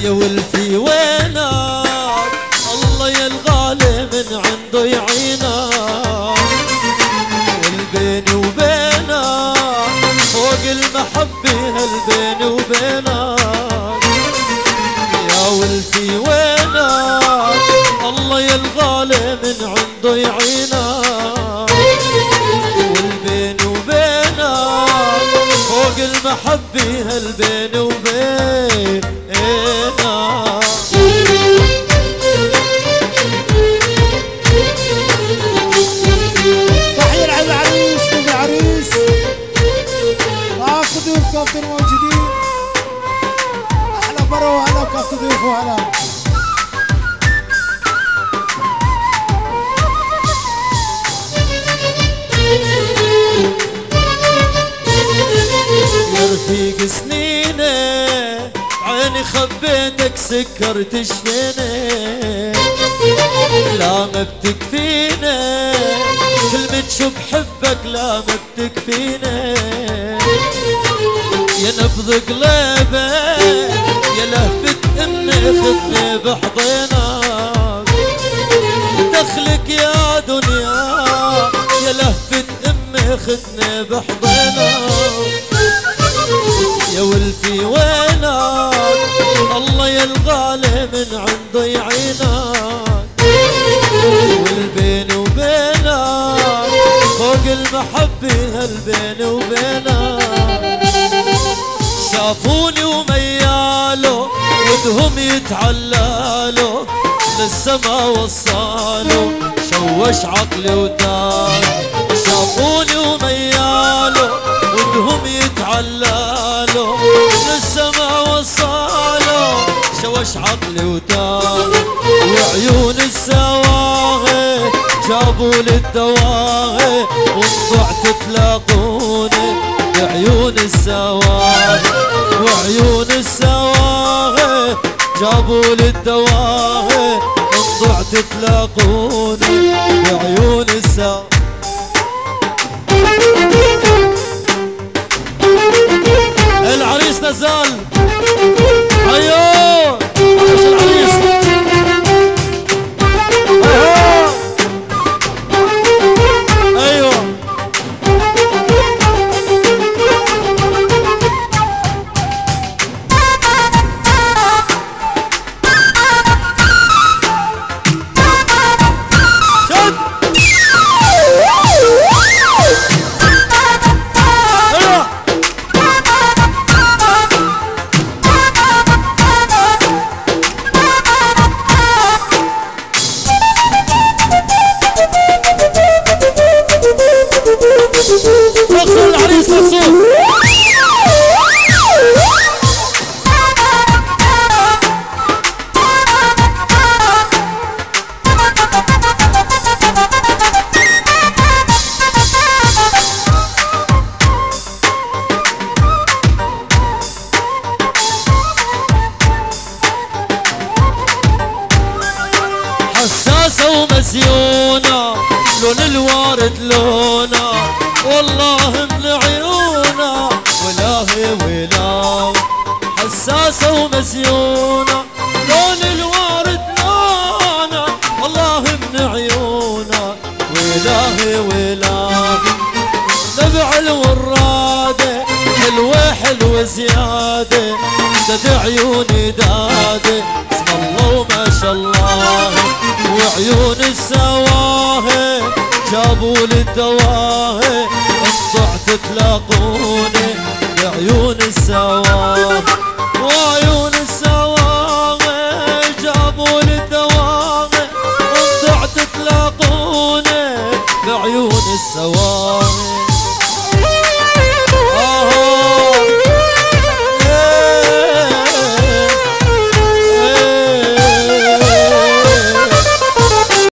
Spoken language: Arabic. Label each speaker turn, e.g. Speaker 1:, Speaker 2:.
Speaker 1: يا ولفي وينك الله يا الغالي من عنده يعينك، والبيني وبينك فوق المحبة هالبيني وبينك. يا ولفي وينك الله يا الغالي من عنده يعينك، والبيني وبينك فوق المحبة هالبيني وبينك.
Speaker 2: تحية على العريس والعريس كافة ضيوف كافة الموجودين. أحلى برا وهلا كافة ضيوف وهلا.
Speaker 1: يا رفيق سنيني عيني خبيتك سكرت شفيني، لا ما بتكفيني كلمة شو بحبك لا ما بتكفيني. يا نبض قلبي يا لهفة امي خذني بحضنك، دخلك يا دنيا يا لهفة امي خذني بحضنك. يا ولفي وينك الله يا الغالي من عنده يعينك، والبيني وبينك فوق المحبة هالبيني وبينك. شافوني وميالوا ودهم يتعلالوا للسما وصالوا شوش عقلي ودار. شافوني وميالوا ودهم يتعلالوا للسما وصالوا شوش عقلي ودار. وعيون السواغي جابوا لي الدواغي وانضعت تلاقوني بعيون السواغي. وعيون السواغي جابوا لي الدواغي انضعت تلاقوني بعيون السواغي. العريس نزال ايوه عريس العريس ايوه مقصود العريس مقصود حساسة ومزيونة لون الوارد لونه والله من عيونه ولاهي ولا. حساسة ومزيونة لون الوارد لونه والله من عيونه ولاهي ولا. نبع الورادة حلوة حلوة زيادة دد عيوني دادة اسم الله وما شاء الله. وعيون السواهي جابوا لي الدواهي انضعت تلاقوا